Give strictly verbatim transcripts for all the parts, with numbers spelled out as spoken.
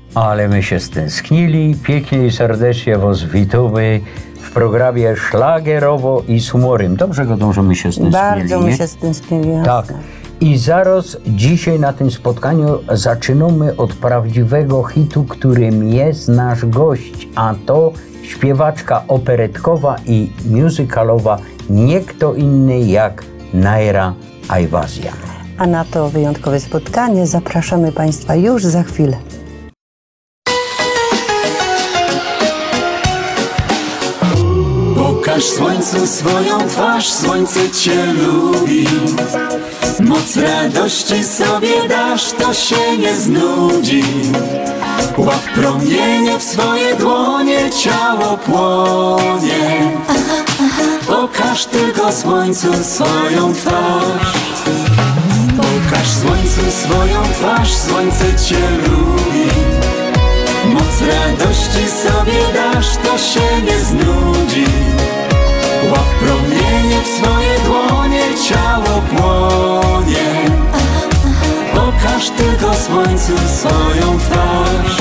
Ale my się stęsknili. Pięknie i serdecznie was witamy w programie Szlagierowo i z humorem. Dobrze go dążymy się stęsknili. Bardzo my nie? się stęsknili. Tak. I zaraz dzisiaj na tym spotkaniu zaczynamy od prawdziwego hitu, którym jest nasz gość, a to śpiewaczka operetkowa i musicalowa, nie kto inny jak Naira Ayvazyan. A na to wyjątkowe spotkanie zapraszamy Państwa już za chwilę. Pokaż słońcu swoją twarz, słońce Cię lubi. Moc radości sobie dasz, to się nie znudzi. Łap promienie w swoje dłonie, ciało płonie. Pokaż tylko słońcu swoją twarz. Pokaż słońcu swoją twarz, słońce Cię lubi. Moc radości sobie dasz, to się nie znudzi. Łap promienie w swoje dłonie, ciało płonie. Pokaż tylko słońcu swoją twarz.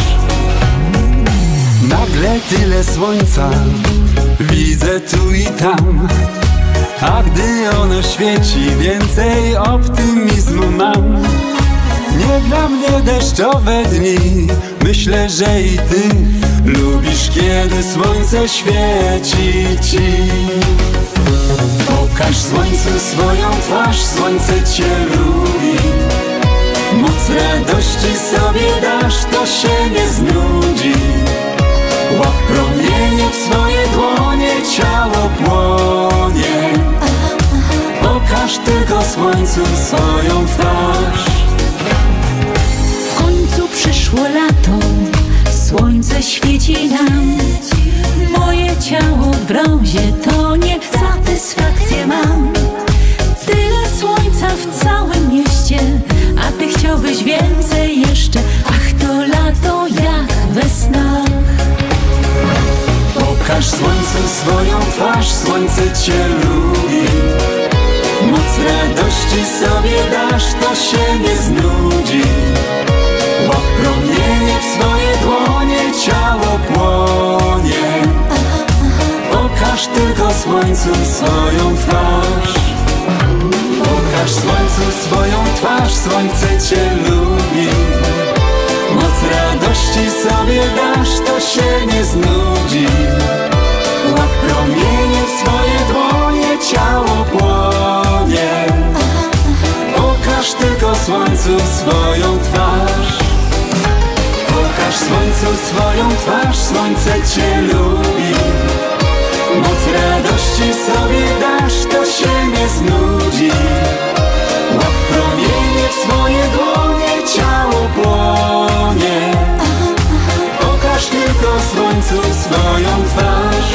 Nagle tyle słońca widzę tu i tam, a gdy ono świeci, więcej optymizmu mam. Nie dla mnie deszczowe dni, myślę, że i ty lubisz, kiedy słońce świeci ci. Pokaż słońcu swoją twarz, słońce Cię lubi. Moc radości sobie dasz, to się nie znudzi. Łap promienie w swoje dłonie, ciało płonie. Pokaż tylko słońcu swoją twarz. W końcu przyszło lato, słońce świeci nam. Moje ciało w brązie tonie, satysfakcję mam. Tyle słońca w całym mieście, a ty chciałbyś więcej jeszcze. Ach, to lato jak we snach. Pokaż słońcu swoją twarz, słońce Cię lubi. Moc radości sobie dasz, to się nie znudzi. Łap promienie w swoje dłonie, ciało płonie. Pokaż tylko słońcu swoją twarz. Pokaż słońcu swoją twarz, słońce Cię lubi. Moc radości sobie dasz, to się nie znudzi. Łap promienie w swoje dłonie, ciało płonie. Pokaż tylko słońcu swoją twarz. Pokaż słońcu swoją twarz, słońce Cię lubi. Moc radości sobie dasz, to się nie znudzi. Łap promienie w swoje dłonie, ciało płonie. Pokaż tylko słońcu swoją twarz.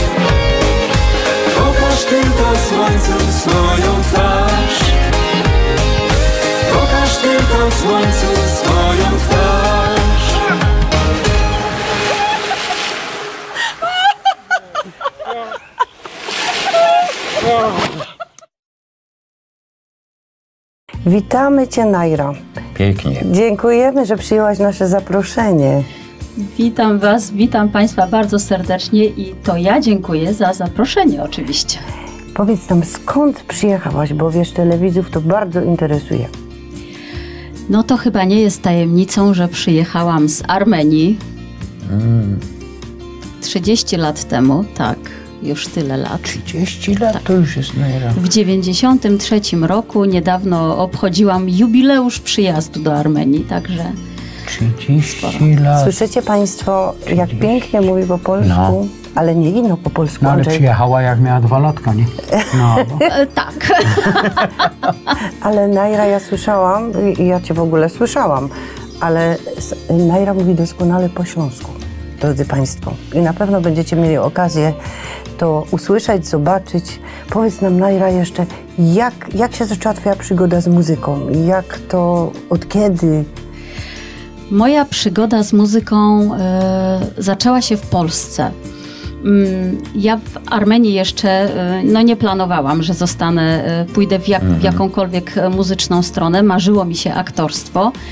Pokaż tylko słońcu swoją twarz. Pokaż tylko słońcu swoją twarz. Witamy Cię, Naira. Pięknie. Dziękujemy, że przyjęłaś nasze zaproszenie. Witam Was, witam Państwa bardzo serdecznie i to ja dziękuję za zaproszenie oczywiście. Powiedz nam, skąd przyjechałaś, bo wiesz, telewidzów to bardzo interesuje. No to chyba nie jest tajemnicą, że przyjechałam z Armenii Mm. trzydzieści lat temu, tak, już tyle lat. trzydzieści lat Tak. to już jest Naira. W dziewięćdziesiątym trzecim roku niedawno obchodziłam jubileusz przyjazdu do Armenii, także trzydzieści lat. Słyszycie Państwo, jak pięknie mówi po polsku, No. ale nie ino po polsku, No ale Andrzej. przyjechała jak miała dwa latka, nie? No. e, tak. Ale Naira, ja słyszałam, i ja Cię w ogóle słyszałam, ale s- Naira mówi doskonale po śląsku, drodzy Państwo. I na pewno będziecie mieli okazję to usłyszeć, zobaczyć. Powiedz nam, Naira, jeszcze, jak, jak się zaczęła Twoja przygoda z muzyką? Jak to, od kiedy? Moja przygoda z muzyką e, zaczęła się w Polsce. Mm, Ja w Armenii jeszcze e, no nie planowałam, że zostanę, e, pójdę w, jak, w jakąkolwiek e, muzyczną stronę. Marzyło mi się aktorstwo.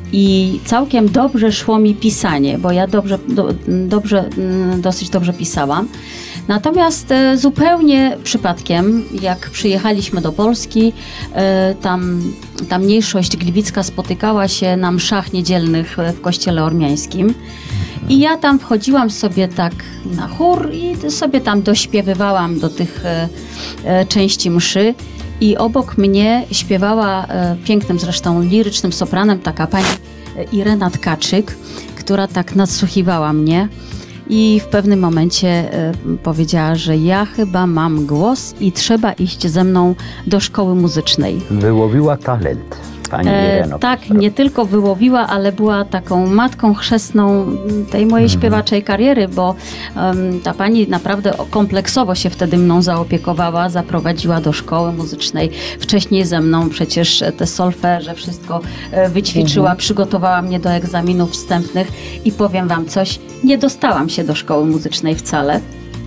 i całkiem dobrze szło mi pisanie, bo ja dobrze, do, dobrze, dosyć dobrze pisałam. Natomiast e, zupełnie przypadkiem, jak przyjechaliśmy do Polski, e, tam ta mniejszość gliwicka spotykała się na mszach niedzielnych w kościele ormiańskim. I ja tam wchodziłam sobie tak na chór i sobie tam dośpiewywałam do tych e, e, części mszy. I obok mnie śpiewała e, pięknym zresztą lirycznym sopranem taka pani e, Irena Tkaczyk, która tak nadsłuchiwała mnie i w pewnym momencie e, powiedziała, że ja chyba mam głos i trzeba iść ze mną do szkoły muzycznej. Wyłowiła talent. Pani Ireno, e, tak, nie tylko wyłowiła, ale była taką matką chrzestną tej mojej mhm. śpiewaczej kariery, bo um, ta pani naprawdę kompleksowo się wtedy mną zaopiekowała, zaprowadziła do szkoły muzycznej. Wcześniej ze mną przecież te solfeże, wszystko e, wyćwiczyła, mhm. przygotowała mnie do egzaminów wstępnych i powiem wam coś, nie dostałam się do szkoły muzycznej wcale.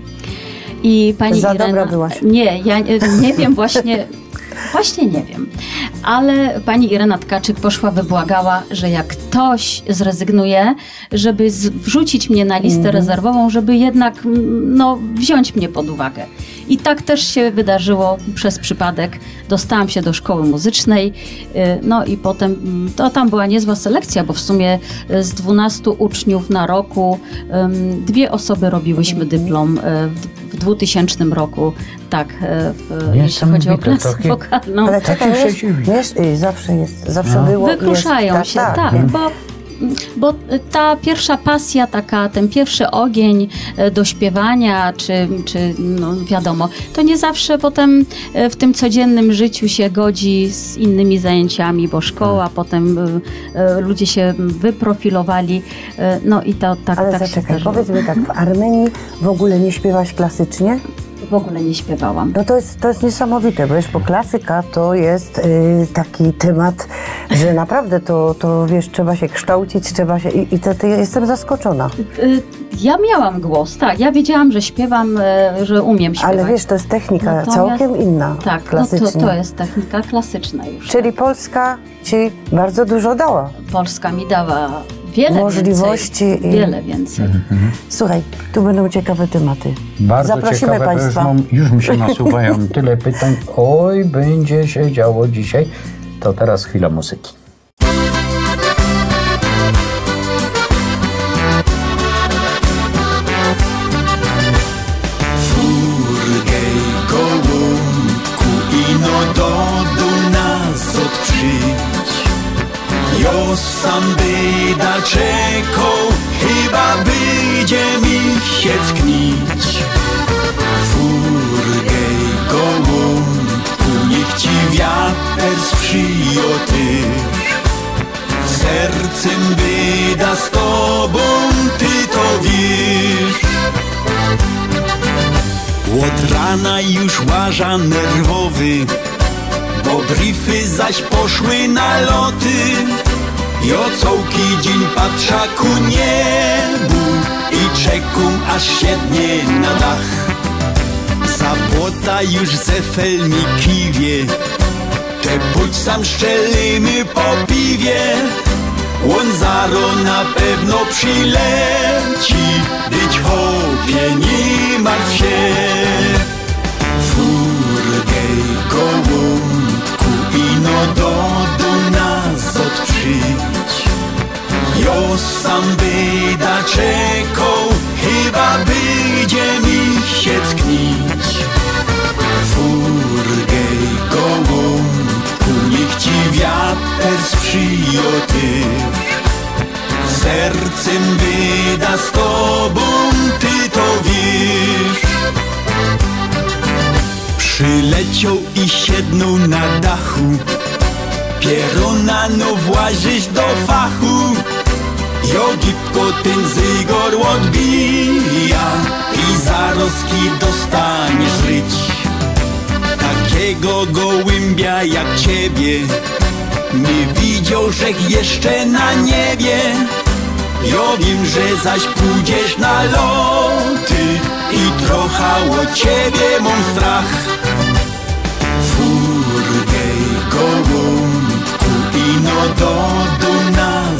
I pani Za Irena, dobra byłaś. Nie, ja nie, nie wiem właśnie... Właśnie nie wiem, ale pani Irena Tkaczyk poszła, wybłagała, że jak ktoś zrezygnuje, żeby z, wrzucić mnie na listę mm. rezerwową, żeby jednak no, wziąć mnie pod uwagę. I tak też się wydarzyło przez przypadek. Dostałam się do szkoły muzycznej, no i potem to tam była niezła selekcja, bo w sumie z dwunastu uczniów na roku dwie osoby robiłyśmy dyplom w dwutysięcznym roku, tak, w, jeśli chodzi o klasę takie, wokalną. Ale czekaj, wiesz, wiesz, zawsze jest, zawsze no. było. Wykruszają jest, się, tak, tak hmm. bo Bo ta pierwsza pasja, taka, ten pierwszy ogień do śpiewania, czy, czy no wiadomo, to nie zawsze potem w tym codziennym życiu się godzi z innymi zajęciami, bo szkoła, hmm. potem ludzie się wyprofilowali, no i to tak, Ale tak zaczekaj, się powiedz mi tak, w Armenii w ogóle nie śpiewasz klasycznie? W ogóle nie śpiewałam. No to jest, to jest niesamowite, bo wiesz, bo klasyka to jest y, taki temat, że naprawdę to, to wiesz, trzeba się kształcić, trzeba się i, i to, to ja jestem zaskoczona. Y, ja miałam głos, tak, ja wiedziałam, że śpiewam, y, że umiem śpiewać. Ale wiesz, to jest technika Natomiast, całkiem inna, tak, klasycznie. No to, to jest technika klasyczna już. Czyli Polska ci bardzo dużo dała. Polska mi dała wiele możliwości więcej, i... wiele więcej. Mhm. Słuchaj, tu będą ciekawe tematy. Bardzo Zaprosimy ciekawe, Państwa. Mam, już mi się nasuwają tyle pytań. Oj, będzie się działo dzisiaj. To teraz chwila muzyki. Furgej gołąbku ino do nas odprzyć. Jo sam byda czekał, chyba będzie mi się tknić. Furgej gołąbku, niech ci wiatr sprzyja tyż. Sercem byda z tobą, ty to wiesz. Od rana już łaża nerwowy, bo brify zaś poszły na loty. Jo całki dzień patrza ku niebu i czekam aż siednie na dach. Zabłota już zefel mi kiwie, te budź sam szczelimy po piwie. On zaro na pewno przyleci, być chłopie nie martw się. Furgej gołąbku ino do do nas odprzyć. Jo sam byda czekał, chyba będzie mi się tknić. Furgej gołąbku, niech ci wiatr sprzyja tyż. Sercem byda z tobą, ty to wiesz. Przyleciał i siednął na dachu, pieruna no włazisz do fachu. Jo gipko ten zygor odbija i zaroski dostaniesz żyć. Takiego gołębia jak ciebie nie widział żech jeszcze na niebie. Jo wiem, że zaś pójdziesz na loty i trochę o ciebie mam strach. Furgej gołąbku ino do do nas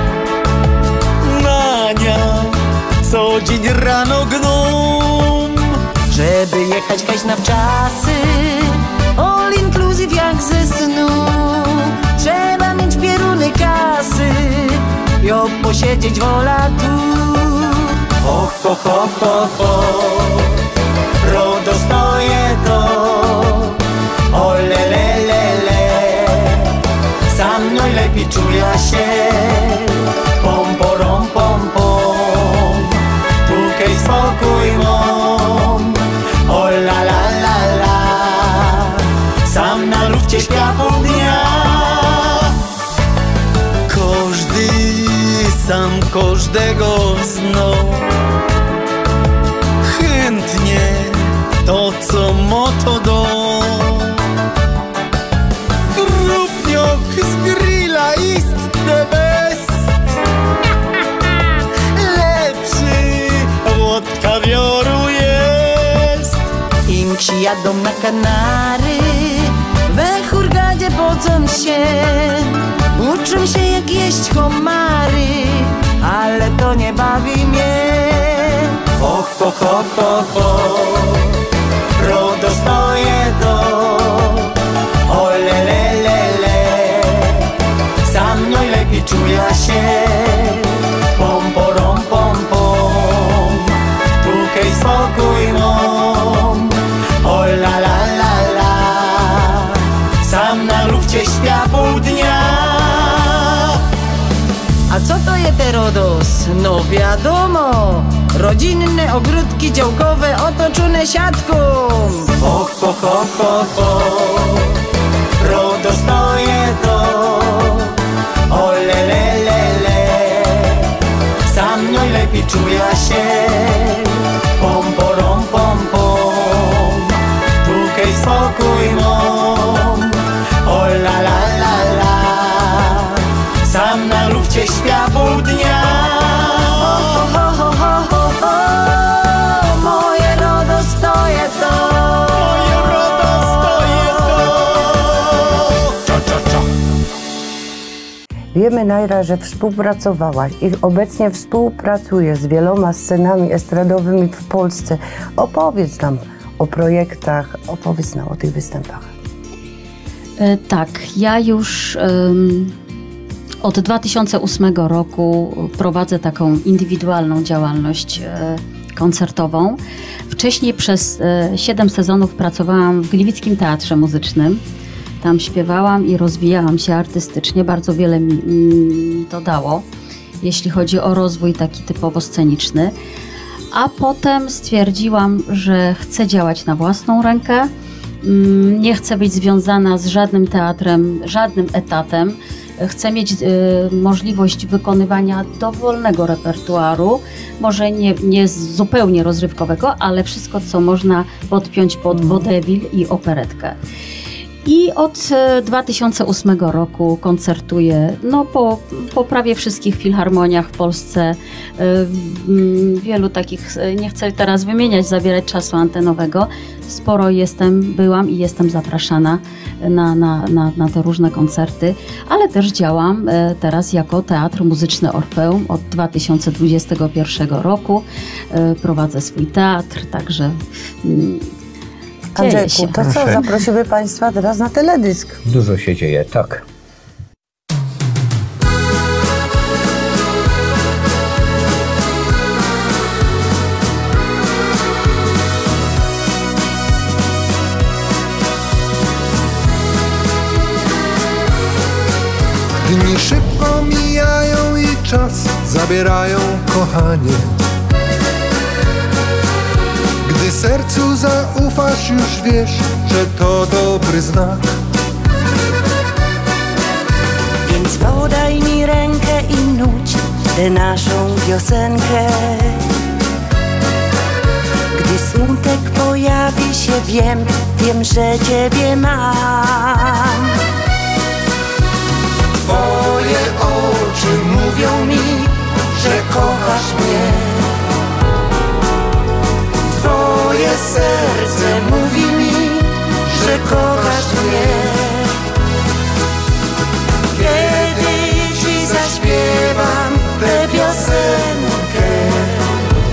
co dzień rano gną. Żeby jechać kaś na wczasy, all inclusive jak ze snu. Trzeba mieć pieruny kasy, jo posiedzieć wola tu. Ho, ho, ho, ho, ho, RODO stoję to. O le, le, le, le, sa mną lepiej czuję się. Pom, porom, pom, pom, tukaj spokój mom. O la, la, la, la, sam na lufcie śpia pół dnia. Każdy sam każdego zną. Chętnie to, co moto do. Grubniok z grilla ist the best. Lepszy od kawioru jest. Im jadą na Kanary, we Hurgadzie podzą się. Uczą się jak jeść homary, ale to nie bawi mnie. Ho, ho, ho, ho, ho, RODO stoję to. O le, le, le, le, sa mną lepiej czuję się. Pom, porom, pom, pom, tukaj spokój mom. O la, la, la, la, sam na lufcie śpia pół dnia. A co to jest te RODOS? No wiadomo, rodzinne ogródki działkowe otoczone siatką. Ho, ho, ho, ho, ho, RODO stoję to. O le, le, le, le, sa mną lepiej czuję się. Pom, porom, pom, pom, tukaj spokój mom. O la, la, la, la, sam na lufcie śpia pół dnia. Ho, ho, ho, ho, ho, ho, moje RODO stoję to. Moje RODO stoję to. Cza, cza, cza. Wiemy, Najra, że współpracowałaś i obecnie współpracujesz z wieloma scenami estradowymi w Polsce. Opowiedz nam o projektach, opowiedz nam o tych występach. E, tak, ja już um, od dwa tysiące ósmego roku prowadzę taką indywidualną działalność e, koncertową. Wcześniej przez e, siedem sezonów pracowałam w Gliwickim Teatrze Muzycznym. Tam śpiewałam i rozwijałam się artystycznie. Bardzo wiele mi, mi to dało, jeśli chodzi o rozwój taki typowo sceniczny. A potem stwierdziłam, że chcę działać na własną rękę. Nie chcę być związana z żadnym teatrem, żadnym etatem. Chcę mieć y, możliwość wykonywania dowolnego repertuaru, może nie, nie zupełnie rozrywkowego, ale wszystko, co można podpiąć pod vodevil i operetkę. I od dwa tysiące ósmego roku koncertuję no, po, po prawie wszystkich filharmoniach w Polsce. Wielu takich, nie chcę teraz wymieniać, zabierać czasu antenowego. Sporo jestem, byłam i jestem zapraszana na, na, na, na te różne koncerty, ale też działam teraz jako Teatr Muzyczny Orfeum od dwa tysiące dwudziestego pierwszego roku. Prowadzę swój teatr, także Andrzejku, to co? Zaprosimy Państwa teraz na teledysk. Dużo się dzieje, tak. Dni szybko mijają i czas zabierają kochanie. Gdy sercu zaufasz, już wiesz, że to dobry znak. Więc podaj mi rękę i nuć tę naszą piosenkę. Gdy smutek pojawi się, wiem, wiem, że Ciebie mam. Twoje oczy mówią mi, że kochasz mnie. Twoje serce mówi mi, że kochasz mnie. Kiedy Ci zaśpiewam tę piosenkę,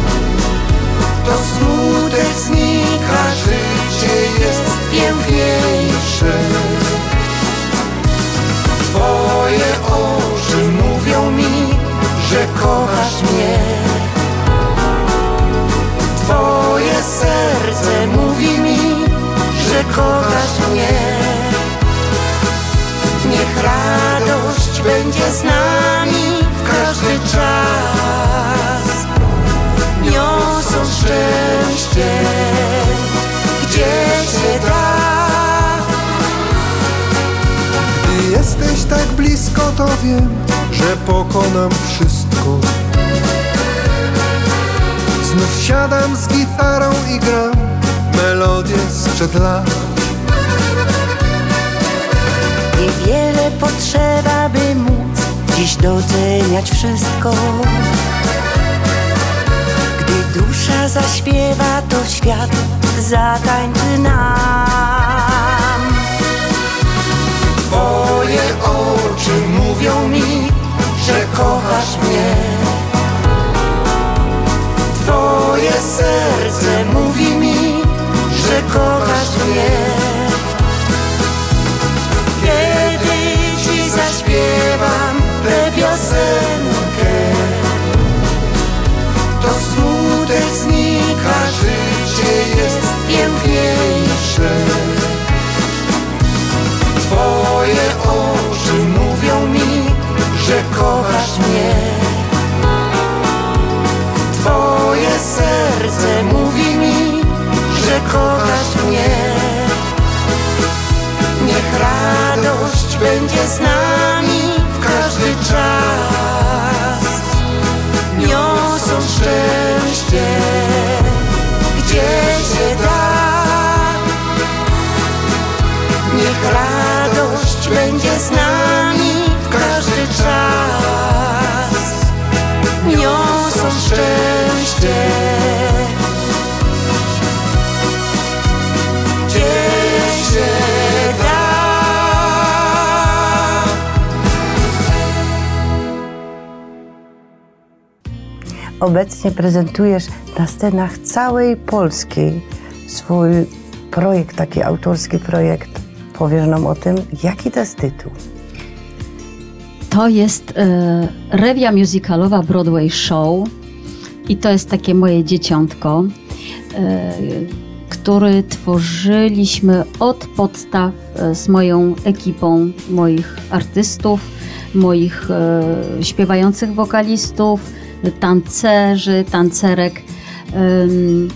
to wiem, że pokonam wszystko. Znów siadam z gitarą i gram melodię sprzed lat. Niewiele potrzeba, by móc dziś doceniać wszystko. Gdy dusza zaśpiewa, to świat zatańczy nam. Twoje oczy mówią mi, że kochasz mnie. Twoje serce mówi mi, że kochasz mnie. Kiedy ci zaśpiewam tę piosenkę, to smutek znika, życie jest piękniejsze. Twoje oczy mówią mi, że kochasz mnie. Twoje serce mówi mi, że kochasz mnie. Niech radość będzie z nami w każdy czas. Niosą szczęście, gdzie się da. Niech radość będzie z nami w każdy czas. Niosą szczęście, gdzie się da. Obecnie prezentujesz na scenach całej Polski swój projekt, taki autorski projekt. Powiesz nam o tym, jaki to jest tytuł? To jest e, rewia musicalowa Broadway Show i to jest takie moje dzieciątko, e, który tworzyliśmy od podstaw e, z moją ekipą moich artystów, moich e, śpiewających wokalistów, tancerzy, tancerek. E,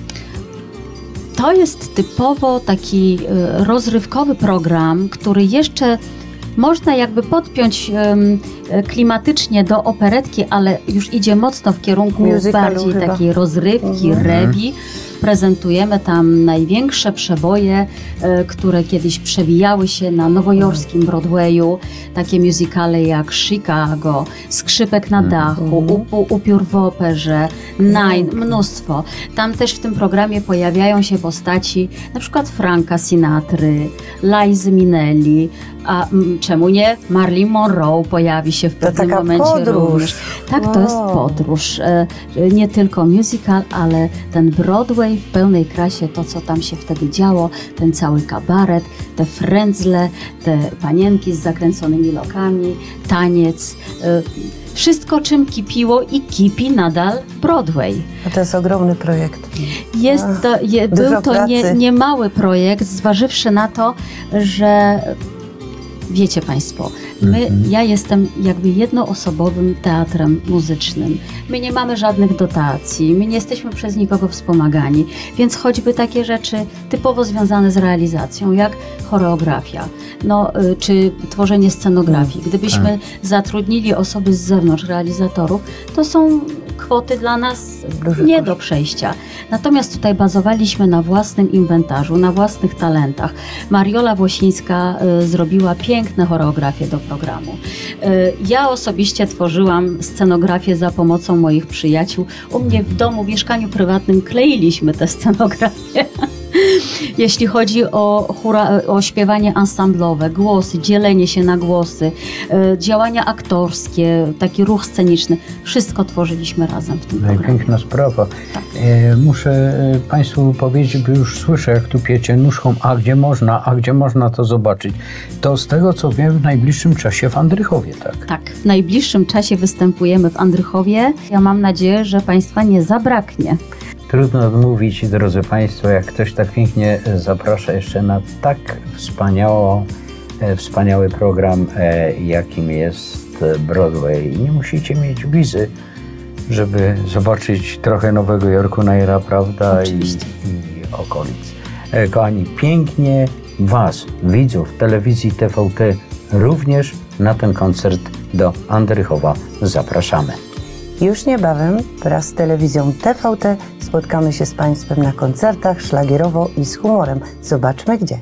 to jest typowo taki e, rozrywkowy program, który jeszcze można jakby podpiąć um, klimatycznie do operetki, ale już idzie mocno w kierunku musicalu bardziej chyba. Takiej rozrywki, Mhm. rewi. Prezentujemy tam największe przeboje, e, które kiedyś przewijały się na nowojorskim Broadwayu. Takie musicale jak Chicago, Skrzypek na dachu, Upu, Upiór w operze, Nine, mnóstwo. Tam też w tym programie pojawiają się postaci na przykład Franka Sinatry, Lizy Minnelli, a m, czemu nie? Marilyn Monroe pojawi się w pewnym taka momencie podróż. również. Tak, to jest Wow. podróż. E, nie tylko musical, ale ten Broadway w pełnej krasie, to co tam się wtedy działo, ten cały kabaret, te frędzle, te panienki z zakręconymi lokami, taniec, e, wszystko czym kipiło i kipi nadal Broadway. No to jest ogromny projekt. Jest to, je, dużo był to nie, pracy. niemały projekt, zważywszy na to, że wiecie Państwo, my, ja jestem jakby jednoosobowym teatrem muzycznym. My nie mamy żadnych dotacji, my nie jesteśmy przez nikogo wspomagani, więc choćby takie rzeczy typowo związane z realizacją, jak choreografia, no, y, czy tworzenie scenografii. Gdybyśmy zatrudnili osoby z zewnątrz, realizatorów, to są kwoty dla nas Duży nie koszt. do przejścia. Natomiast tutaj bazowaliśmy na własnym inwentarzu, na własnych talentach. Mariola Włosińska y, zrobiła piękne choreografie do programu. Y, ja osobiście tworzyłam scenografię za pomocą moich przyjaciół. U mnie w domu, w mieszkaniu prywatnym kleiliśmy te scenografie. Jeśli chodzi o, hura, o śpiewanie ensemblowe, głosy, dzielenie się na głosy, e, działania aktorskie, taki ruch sceniczny, wszystko tworzyliśmy razem w tym programie. Najpiękna sprawa. E, muszę e, Państwu powiedzieć, bo już słyszę, jak tu piecie nóżką, a gdzie można, a gdzie można to zobaczyć. To z tego, co wiem, w najbliższym czasie w Andrychowie, tak? Tak, w najbliższym czasie występujemy w Andrychowie. Ja mam nadzieję, że Państwa nie zabraknie. Trudno odmówić, drodzy Państwo, jak ktoś tak pięknie zaprasza jeszcze na tak wspaniało, e, wspaniały program, e, jakim jest Broadway. Nie musicie mieć wizy, żeby zobaczyć trochę Nowego Jorku, Naira, prawda, i, Oczywiście. i okolic. E, kochani, pięknie Was, widzów telewizji T V T, również na ten koncert do Andrychowa zapraszamy. Już niebawem wraz z telewizją T V T spotkamy się z Państwem na koncertach szlagierowo i z humorem. Zobaczmy gdzie.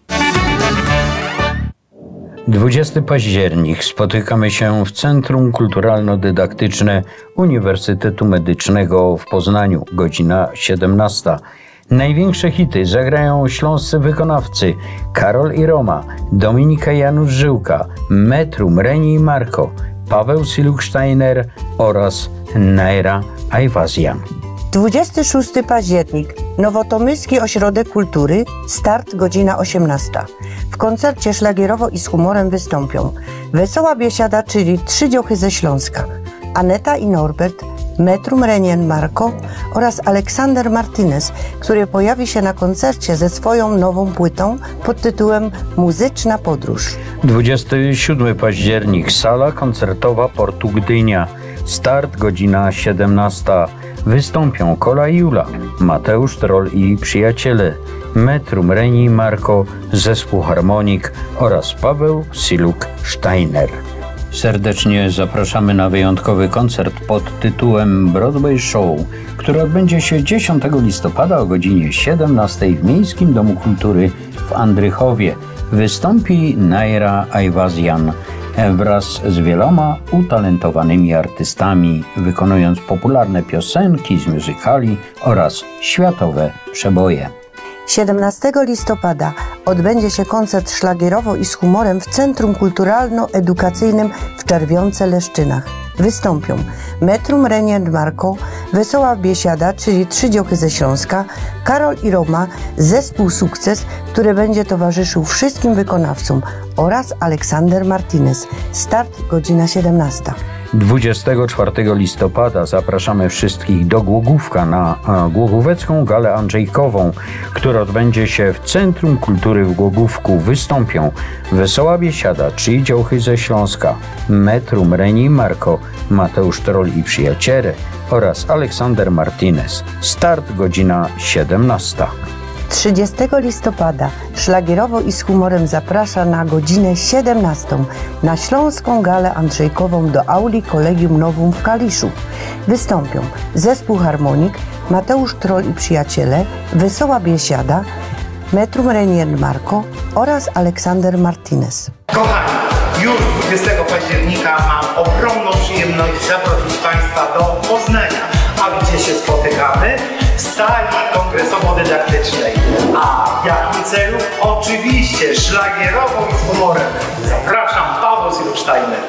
dwudziestego października spotykamy się w Centrum Kulturalno-Dydaktyczne Uniwersytetu Medycznego w Poznaniu, godzina siedemnasta. Największe hity zagrają śląscy wykonawcy Karol i Roma, Dominika Janusz Żyłka, Metrum, Reni i Marko, Paweł Siluk-Steiner oraz Naira Ajwazjan. dwudziestego szóstego października Nowotomyski Ośrodek Kultury, start godzina osiemnasta. W koncercie szlagierowo i z humorem wystąpią Wesoła Biesiada, czyli Trzy Dziochy ze Śląska, Aneta i Norbert, Metrum, Renien, Marko oraz Aleksander Martinez, który pojawi się na koncercie ze swoją nową płytą pod tytułem Muzyczna Podróż. dwudziestego siódmego października sala koncertowa Portu Gdynia, start godzina siedemnasta. Wystąpią Kola i Jula, Mateusz Troll i przyjaciele, Metrum, Reni i Marko, zespół Harmonik oraz Paweł Siluk-Steiner. Serdecznie zapraszamy na wyjątkowy koncert pod tytułem Broadway Show, który odbędzie się dziesiątego listopada o godzinie siedemnastej w Miejskim Domu Kultury w Andrychowie. Wystąpi Naira Ajwazjan wraz z wieloma utalentowanymi artystami, wykonując popularne piosenki z musicali oraz światowe przeboje. siedemnastego listopada odbędzie się koncert szlagierowo i z humorem w Centrum Kulturalno-Edukacyjnym w Czerwionce-Leszczynach. Wystąpią Metrum, Renien, Marko, Wesoła Biesiada, czyli Trzy Dziochy ze Śląska, Karol i Roma, zespół Sukces, który będzie towarzyszył wszystkim wykonawcom, oraz Aleksander Martinez. Start godzina siedemnasta. dwudziestego czwartego listopada zapraszamy wszystkich do Głogówka na Głogówecką Galę Andrzejkową, która odbędzie się w Centrum Kultury w Głogówku. Wystąpią Wesoła Biesiada, Trzy Dziochy ze Śląska, Metrum, Reni i Marko, Mateusz Troll i przyjaciele oraz Aleksander Martinez. Start godzina siedemnasta. trzydziestego listopada szlagierowo i z humorem zaprasza na godzinę siedemnastą na Śląską Galę Andrzejkową do auli Kolegium Novum w Kaliszu. Wystąpią zespół Harmonik, Mateusz Troll i przyjaciele, Wesoła Biesiada, Metrum, Renien, Marko oraz Aleksander Martinez. Kochani, już dwudziestego października mam ogromną przyjemność zaprosić Państwa do Poznania. A gdzie się spotykamy? W sali kongresowo-dydaktycznej. A w jakim celu? Oczywiście szlagierowo i z humorem. Zapraszam, Paweł Siluk-Steiner.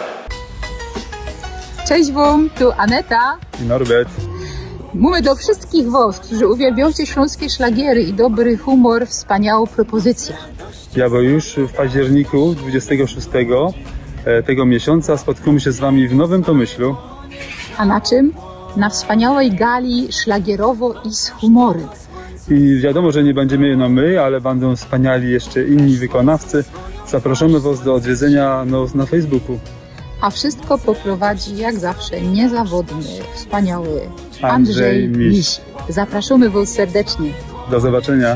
Cześć wam, tu Aneta i Norbert. Mówię do wszystkich was, którzy uwielbiacie śląskie szlagiery i dobry humor, wspaniałą propozycję. Ja bo już w październiku dwudziestego szóstego tego miesiąca spotkamy się z wami w Nowym Tomyślu. A na czym? Na wspaniałej gali szlagierowo i z humorem. I wiadomo, że nie będziemy jedno my, ale będą wspaniali jeszcze inni wykonawcy. Zapraszamy was do odwiedzenia no, na Facebooku. A wszystko poprowadzi jak zawsze niezawodny, wspaniały Andrzej, Andrzej Miś. Miś. Zapraszamy was serdecznie. Do zobaczenia.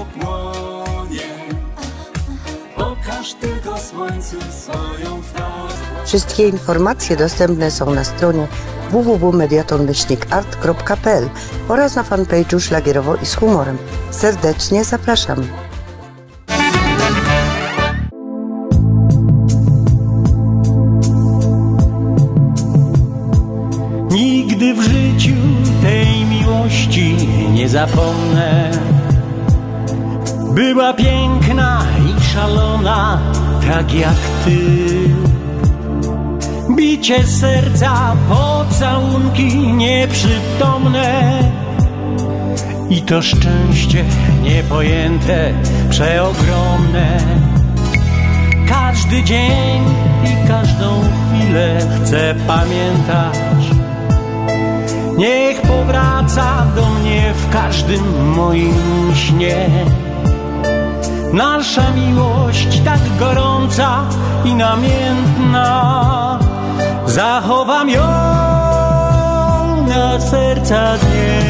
Wszystkie informacje dostępne są na stronie w w w kropka mediaton myślnik art kropka p l oraz na fanpage'u Szlagierowo i z humorem. Serdecznie zapraszam. Nigdy w życiu tej miłości nie zapomnę. Była piękna i szalona, tak jak ty. Bicie serca, pocałunki nieprzytomne i to szczęście niepojęte, przeogromne. Każdy dzień i każdą chwilę chcę pamiętać. Niech powraca do mnie w każdym moim śnie. Nasza miłość tak gorąca i namiętna, zachowam ją na serca dnie.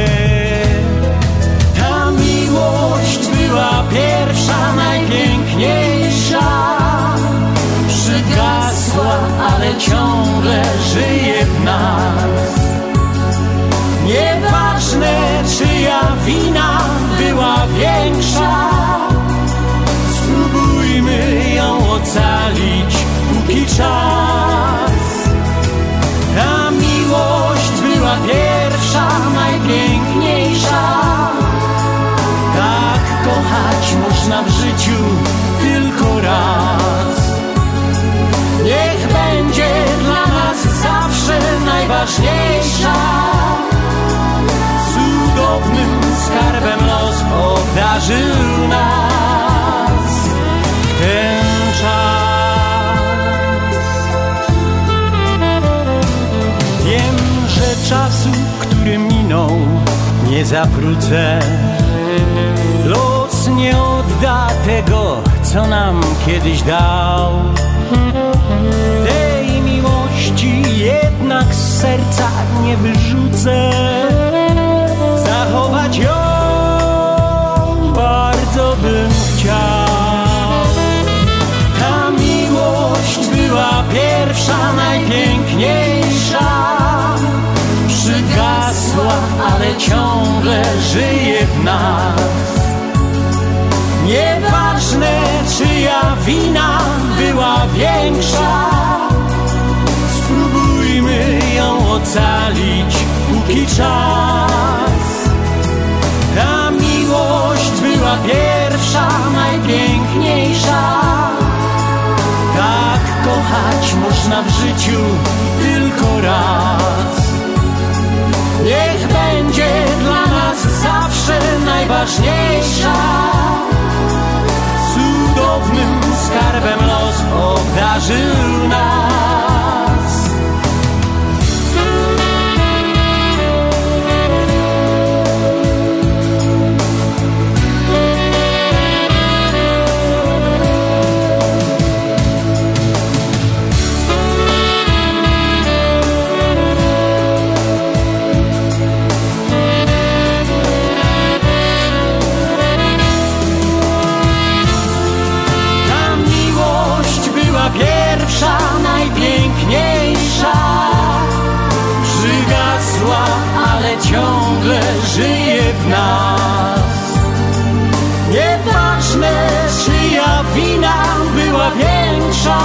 Ta miłość była pierwsza, najpiękniejsza, najpiękniejsza. Spróbujmy ją ocalić, póki czas. Ta miłość była pierwsza, najpiękniejsza. Tak kochać można w życiu tylko raz. Niech będzie dla nas zawsze najważniejsza. Cudownym skarbem los obdarzył nas ten czas. Wiem, że czasu, który minął, nie zawrócę. Los nie odda tego, co nam kiedyś dał. Tej miłości jednak z serca nie wyrzucę. Zachować ją bardzo bym chciał. Ta miłość była pierwsza, najpiękniejsza. Przygasła, ale ciągle żyje w nas. Nieważne, czyja wina była większa. Spróbujmy ją ocalić, póki czas. Ta miłość była pierwsza, najpiękniejsza. Tak kochać można w życiu tylko raz. Niech będzie dla nas zawsze najważniejsza. Cudownym skarbem los obdarzył nas. Pierwsza, najpiękniejsza. Przygasła, ale ciągle żyje w nas. Nieważne, czyja wina była większa.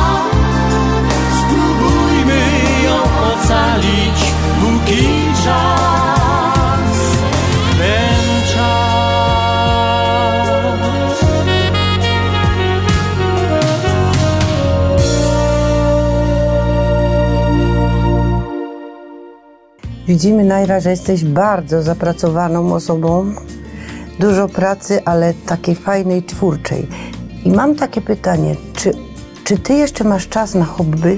Spróbujmy ją ocalić, póki czas. Ten czas. Widzimy, Najra, że jesteś bardzo zapracowaną osobą. Dużo pracy, ale takiej fajnej, twórczej. I mam takie pytanie, czy, czy ty jeszcze masz czas na hobby?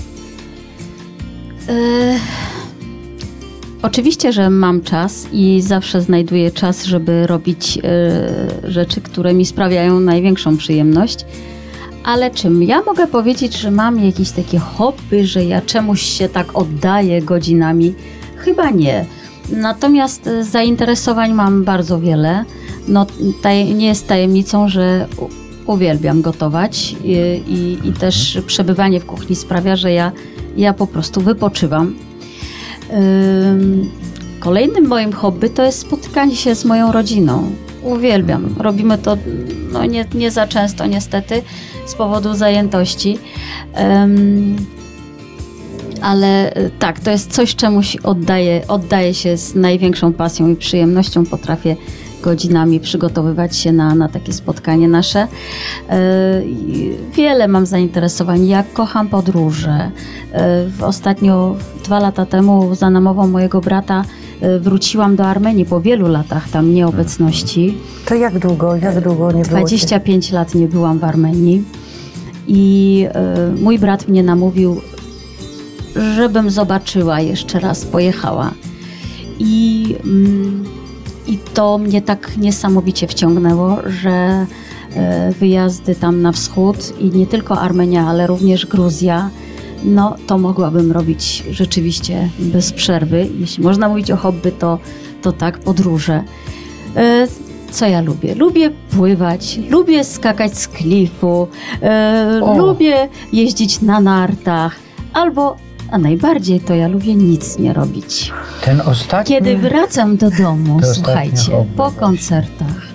Yy, oczywiście, że mam czas i zawsze znajduję czas, żeby robić yy, rzeczy, które mi sprawiają największą przyjemność. Ale czym ja mogę powiedzieć, że mam jakieś takie hobby, że ja czemuś się tak oddaję godzinami? Chyba nie. Natomiast zainteresowań mam bardzo wiele. No, taj, nie jest tajemnicą, że uwielbiam gotować i, i, i też przebywanie w kuchni sprawia, że ja, ja po prostu wypoczywam. Ym, kolejnym moim hobby to jest spotykanie się z moją rodziną. Uwielbiam. Robimy to no, nie, nie za często niestety z powodu zajętości. Ym, Ale tak, to jest coś, czemuś oddaję, oddaję się z największą pasją i przyjemnością. Potrafię godzinami przygotowywać się na, na takie spotkanie nasze. Yy, wiele mam zainteresowań. Ja kocham podróże. Yy, ostatnio, dwa lata temu, za namową mojego brata yy, wróciłam do Armenii po wielu latach tam nieobecności. To jak długo, jak długo nie było? dwadzieścia pięć lat nie byłam w Armenii. I yy, mój brat mnie namówił, żebym zobaczyła jeszcze raz, pojechała. I, I to mnie tak niesamowicie wciągnęło, że wyjazdy tam na wschód i nie tylko Armenia, ale również Gruzja, no to mogłabym robić rzeczywiście bez przerwy. Jeśli można mówić o hobby, to, to tak, podróże. Co ja lubię? Lubię pływać, lubię skakać z klifu, lubię jeździć na nartach, albo a najbardziej to ja lubię nic nie robić. Ten ostatni... Kiedy wracam do domu, słuchajcie, po koncertach,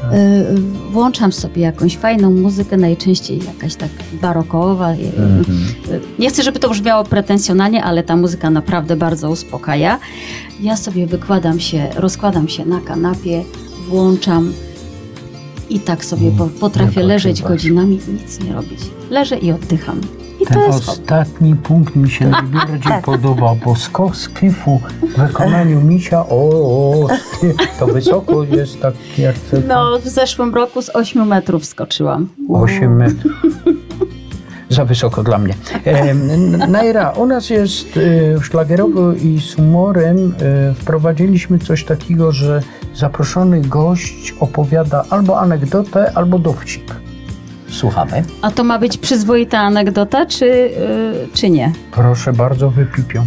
włączam sobie jakąś fajną muzykę, najczęściej jakaś tak barokowa. Mm-hmm. Nie chcę, żeby to brzmiało pretensjonalnie, ale ta muzyka naprawdę bardzo uspokaja. Ja sobie wykładam się, rozkładam się na kanapie, włączam i tak sobie potrafię leżeć godzinami, nic nie robić. Leżę i oddycham. I Ten to jest ostatni hobby. Punkt mi się najbardziej podoba, bo skok z klifu w wykonaniu misia, o, o to wysoko jest tak jak... No, w zeszłym roku z ośmiu metrów skoczyłam. osiem metrów. Za wysoko dla mnie. E, Najra, u nas jest e, szlagierowo i z humorem e, wprowadziliśmy coś takiego, że zaproszony gość opowiada albo anegdotę, albo dowcip. Słuchamy. A to ma być przyzwoita anegdota, czy, yy, czy nie? Proszę bardzo, wypipią.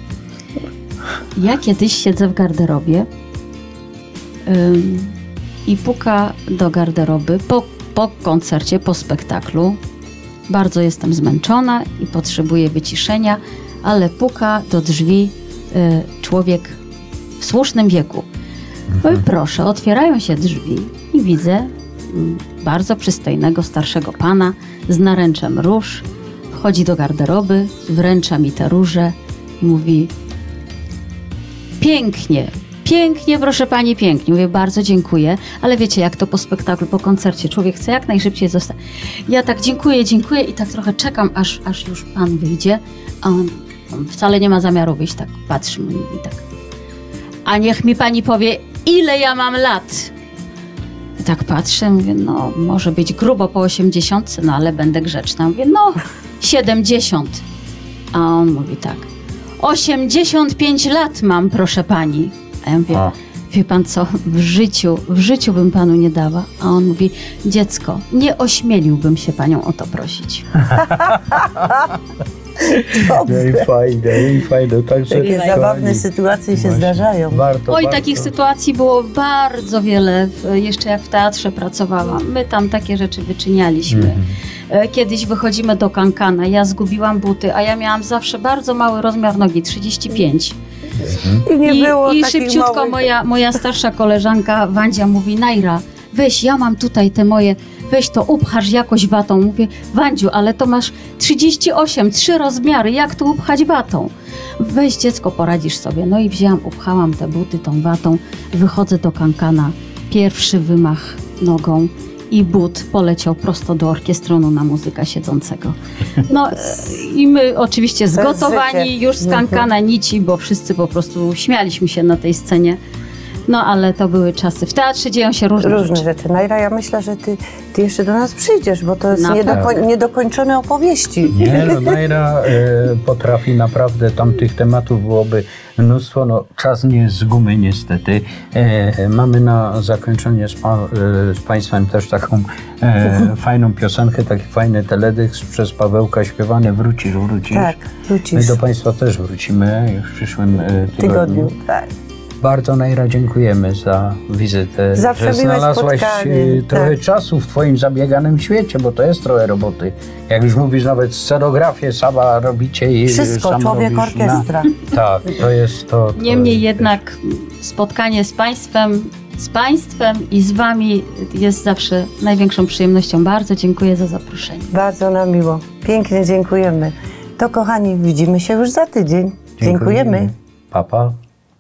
Ja kiedyś siedzę w garderobie yy, i puka do garderoby po, po koncercie, po spektaklu. Bardzo jestem zmęczona i potrzebuję wyciszenia, ale puka do drzwi yy, człowiek w słusznym wieku. No i proszę, otwierają się drzwi i widzę bardzo przystojnego, starszego pana z naręczem róż. Wchodzi do garderoby, wręcza mi te róże i mówi: pięknie, pięknie, proszę pani, pięknie. Mówię: bardzo dziękuję, ale wiecie, jak to po spektaklu, po koncercie, człowiek chce jak najszybciej zostać. Ja tak dziękuję, dziękuję i tak trochę czekam, aż, aż już pan wyjdzie, a on, on wcale nie ma zamiaru wyjść, tak patrzy mi i tak: a niech mi pani powie, ile ja mam lat? Tak patrzę, mówię: no może być grubo po osiemdziesiątce, no ale będę grzeczna. Mówię: no siedemdziesiąt. A on mówi tak: osiemdziesiąt pięć lat mam, proszę pani. A ja mówię: a. wie pan co, w życiu, w życiu bym panu nie dała. A on mówi: dziecko, nie ośmieliłbym się panią o to prosić. No i fajne, no i fajne. Także takie kochani, zabawne sytuacje się zdarzają. Warto, Oj, warto. takich sytuacji było bardzo wiele, jeszcze jak w teatrze pracowałam. My tam takie rzeczy wyczynialiśmy. Mm-hmm. Kiedyś wychodzimy do kankana, ja zgubiłam buty, a ja miałam zawsze bardzo mały rozmiar nogi, trzydzieści pięć. I nie I, było i takich szybciutko małych... moja, moja starsza koleżanka Wandzia mówi: Najra, weź, ja mam tutaj te moje, weź to upchasz jakoś watą. Mówię: Wandziu, ale to masz trzydzieści osiem, trzy rozmiary, jak tu upchać watą? Weź, dziecko, poradzisz sobie. No i wzięłam, upchałam te buty tą watą, wychodzę do kankana, pierwszy wymach nogą i but poleciał prosto do orkiestronu na muzyka siedzącego. No i my oczywiście zgotowani już z kankana nici, bo wszyscy po prostu śmialiśmy się na tej scenie. No ale to były czasy. W teatrze dzieją się różne, różne rzeczy. rzeczy. Najra, ja myślę, że ty, ty jeszcze do nas przyjdziesz, bo to jest niedoko niedokończone opowieści. Nie, no Najra e, potrafi naprawdę, tam tych tematów byłoby mnóstwo. No, czas nie z gumy niestety. E, mamy na zakończenie z, pa, e, z Państwem też taką e, fajną piosenkę, taki fajny teledysk przez Pawełka śpiewany: Wrócisz, wrócisz. Tak, wrócisz. My do Państwa też wrócimy już w przyszłym e, tygodniu. tygodniu tak. Bardzo, Najra, dziękujemy za wizytę. Zawsze że znalazłaś spotkanie, trochę tak. czasu w Twoim zabieganym świecie, bo to jest trochę roboty. Jak już mówisz, nawet scenografię sama robicie i wszystko, sam człowiek robisz orkiestra. Na... Tak, to jest to. to Niemniej jednak spotkanie z Państwem, z Państwem i z Wami jest zawsze największą przyjemnością. Bardzo dziękuję za zaproszenie. Bardzo nam miło. Pięknie dziękujemy. To, kochani, widzimy się już za tydzień. Dziękujemy. dziękujemy. Pa, pa.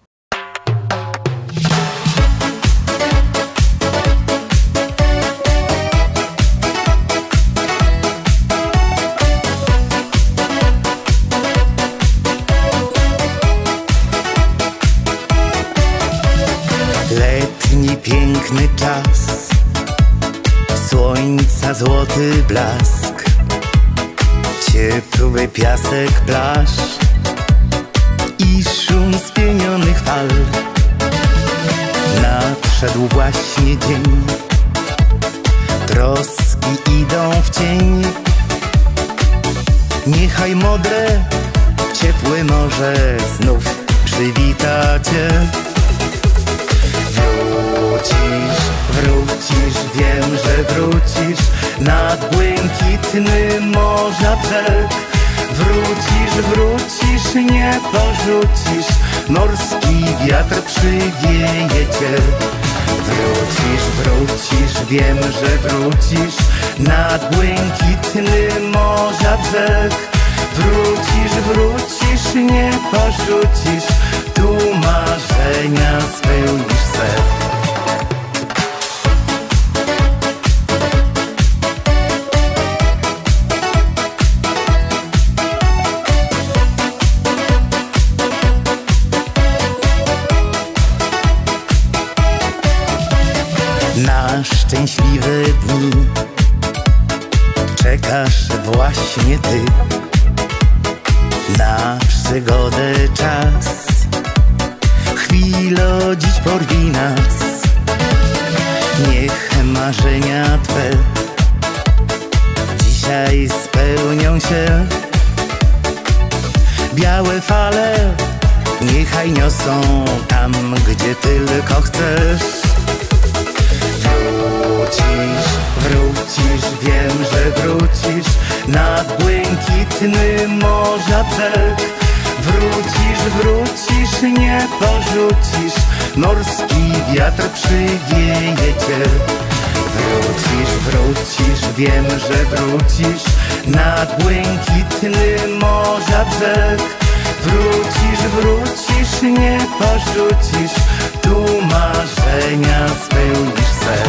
Letni piękny czas, słońca złoty blask, ciepły piasek plaż i szum spienionych fal. Nadszedł właśnie dzień, troski idą w cień. Niechaj modre, ciepłe morze znów przywita cię. Wrócisz, wrócisz, wiem, że wrócisz nad błękitny morza brzeg. Wrócisz, wrócisz, nie porzucisz, morski wiatr przywieje cię. Wrócisz, wrócisz, wiem, że wrócisz nad błękitny morza brzeg. Wrócisz, wrócisz, nie porzucisz, tu marzenia spełnisz se. Na szczęśliwe dni czekasz właśnie ty, na przygodę czas, chwilo dziś porwij nas. Niech marzenia twe dzisiaj spełnią się. Białe fale niechaj niosą tam, gdzie tylko chcesz. Wrócisz, wrócisz, wiem, że wrócisz nad błękitny morza brzeg. Wrócisz, wrócisz, nie porzucisz, morski wiatr przywieje cię. Wrócisz, wrócisz, wiem, że wrócisz nad błękitny morza brzeg. Wrócisz, wrócisz, nie porzucisz, tu marzenia spełnisz se.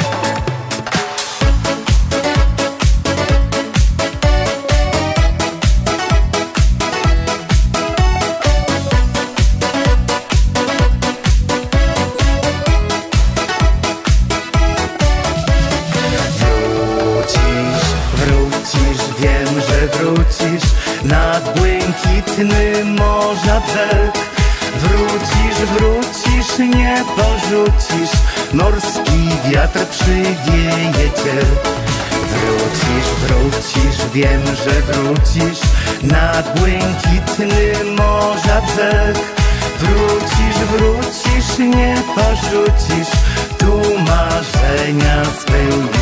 Wrócisz nad błękitny morza brzeg. Wrócisz, wrócisz, nie porzucisz, morski wiatr przywieje cię. Wrócisz, wrócisz, wiem, że wrócisz nad błękitny morza brzeg. Wrócisz, wrócisz, nie porzucisz, tu marzenia spełnisz.